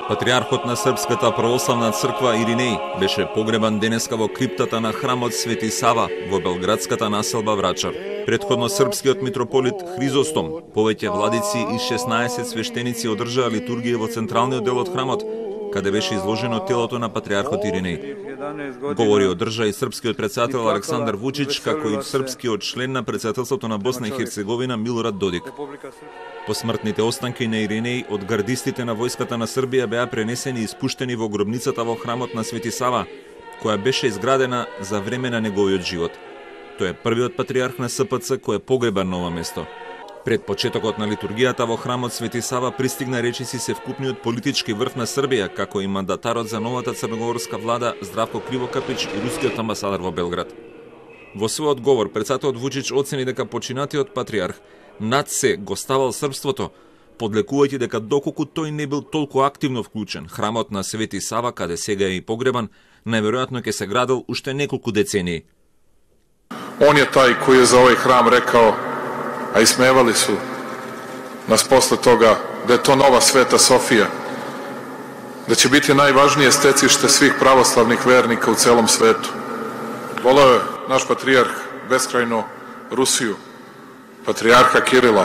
Патриархот на Српската православна црква Иринеј беше погребан денеска во криптата на храмот Свети Сава во белградската населба Врачар. Предходно српскиот митрополит Хризостом, повеќе владици и 16 свештеници одржаа литургија во централниот дел од храмот, каде беше изложено телото на патриархот Иринеј. Говори одржа и српскиот претседател Александар Вучич, како и српскиот член на претседателството на Босна и Херцеговина Милорад Додик. Посмртните останки на Иринеј од гардистите на војската на Србија беа пренесени и испуштени во гробницата во храмот на Свети Сава, која беше изградена за време на неговиот живот. Тој е првиот патриарх на СПЦ кој е погребан на ова место. Пред почетокот на литургијата во храмот Свети Сава пристигна речиси севкупниот политички врв на Србија, како и мандатарот за новата црногорска влада Здравко Кривокапич и рускиот амбасадор во Белград. Во својот говор претседателот Вучич оцени дека починатиот патриарх над се го ставал српството, подлекувајќи дека доколку тој не бил толку активно вклучен, храмот на Свети Сава, каде сега е и погребан, најверојатно ќе се градил уште неколку децении. Он je taj koji je za ovaj hram rekao, a ismevali su nas posle toga, da je to nova Sveta Sofija, da će biti najvažnije stecište svih pravoslavnih vernika u celom svetu. Voleo je naš patrijarh beskrajno Rusiju, patrijarha Kirila.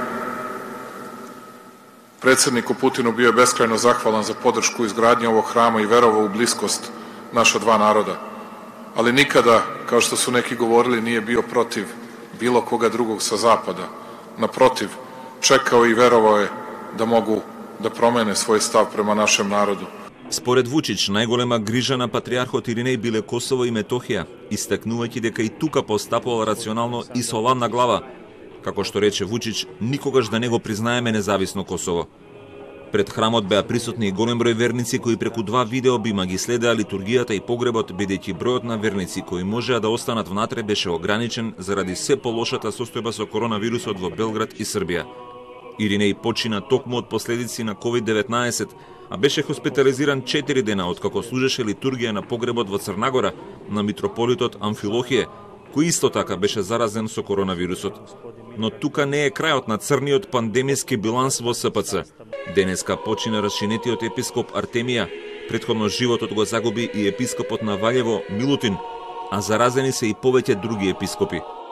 Predsedniku Putinu bio je beskrajno zahvalan za podršku izgradnje ovog hrama i verovao u bliskost naša dva naroda. Ali nikada, kao što su neki govorili, nije bio protiv bilo koga drugog sa zapada. Naprotiv, čekao i verovao je da mogu da promene svoj stav prema našem narodu. Според Вучич, најголема грижа на патриархот Иринеј биле Косово и Метохија, истакнувајќи дека и тука постапувал рационално и со ламна глава, како што рече Вучич, никогаш да не го признаеме независно Косово. Пред храмот беа присутни и голем број верници кои преку два видеобима ги следеа литургијата и погребот, бидејќи бројот на верници кои можеа да останат внатре беше ограничен заради се полошата состојба со коронавирусот во Белград и Србија. Иринеј почина токму од последици на COVID-19, а беше хоспитализиран 4 дена откако служеше литургија на погребот во Црнагора на митрополитот Амфилохије, кој исто така беше заразен со коронавирусот. Но тука не е крајот на црниот пандемиски биланс во СПЦ. Денеска почина расчинетиот епископ Артемија, претходно животот го загуби и епископот на Валјево Милутин, а заразени се и повеќе други епископи.